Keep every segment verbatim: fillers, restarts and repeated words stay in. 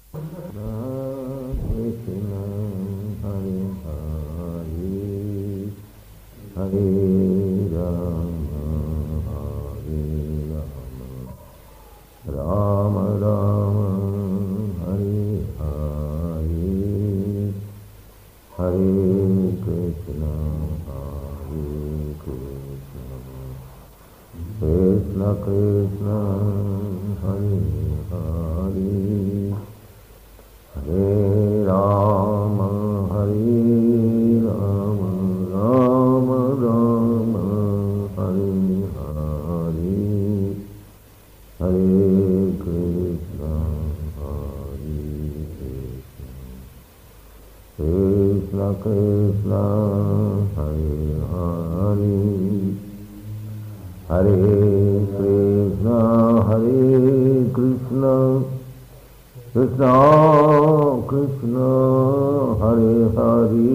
Krishna Hare Hare Hare Rama Hare Rama Rama Rama Hare Hare Hare Krishna Hare Krishna Krishna Krishna Hare Hare Hare Rama Hare Rama Rama Rama Hare Hare Hare Krishna Hare Krishna Krishna Krishna Hare Hare Hare Krishna Hare Krishna Krishna Krishna Hare Hare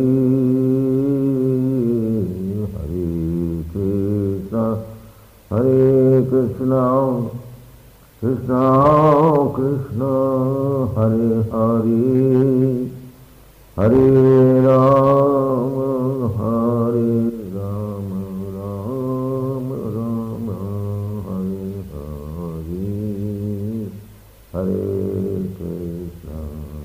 Hare Krishna Hare Krishna Krishna Krishna Hare Hare Hare Rama Hare Rama Rama Rama Hare Hare Hare Krishna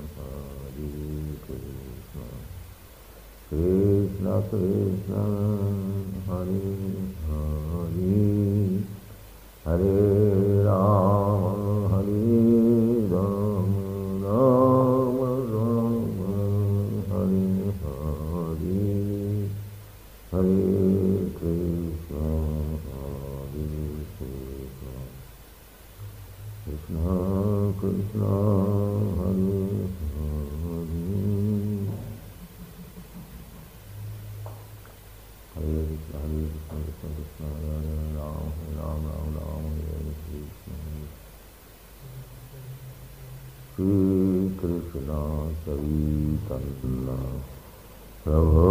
Krishna Hare Hare Hare Rama Hare Rama Rama Rama Hare Hare Hare Krishna Hare Krishna Krishna Krishna Hare Hare Hare Krishna Krishna Hare Ram Hare Ram Ram Ram Hare Krishna Shri Krishna Chaitanya Prabhu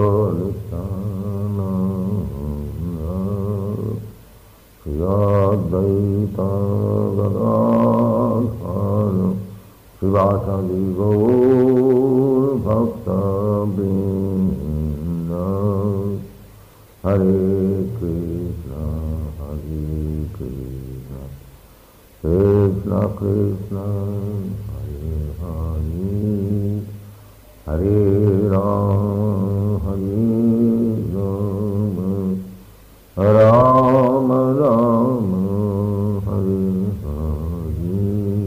Nityananda Shri Advaita Gadadhara Srivasadi Gaur Bhakta Vrinda Hare Krishna Hare Krishna Krishna Krishna Hare Hare Hare Rama Hare Rama Rama Rama Hare Hare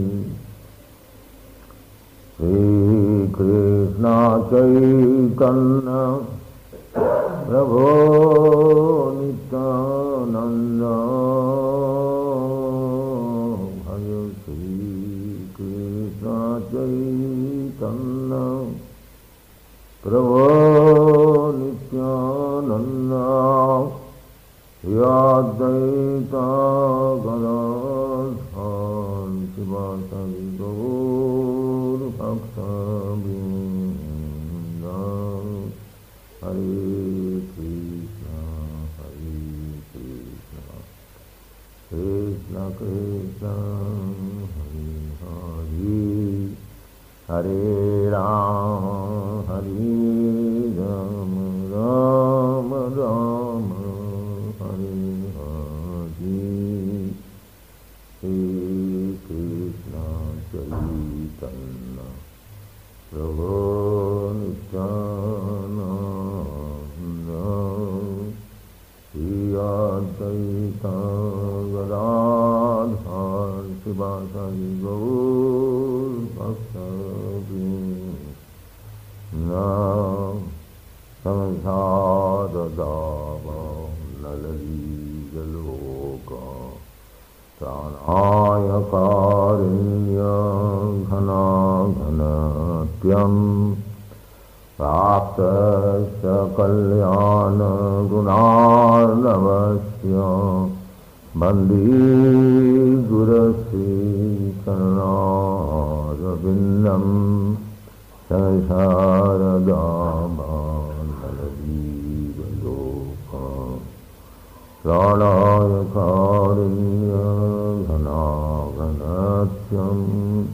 Shri Krishna Chaitanya Prabhu Nityananda Hare Shri Krishna Chaitanya Prabhu Nityananda Shri Advaita Gadadhara Srivasadi Gaur Bhakta Vrinda Hare Krishna Hare Krishna Krishna Krishna Hare Hare Hare Rama Hare Rama Rama Rama Hare Hare Shri Krishna Chaitanya Prabhu Nityananda Shri Advaita Gadadhara Srivasadi Gaur Bhakta Vrinda Samsara Dava Nalari Jaloka Pranaya Karinya Ghana Ghanatyam Praptasya Kalyana Gunarnavasya Bandi Gurasi Charanarvindam Sasaradama Naladiloka Pranaya Karinya Ghana Ghanatyam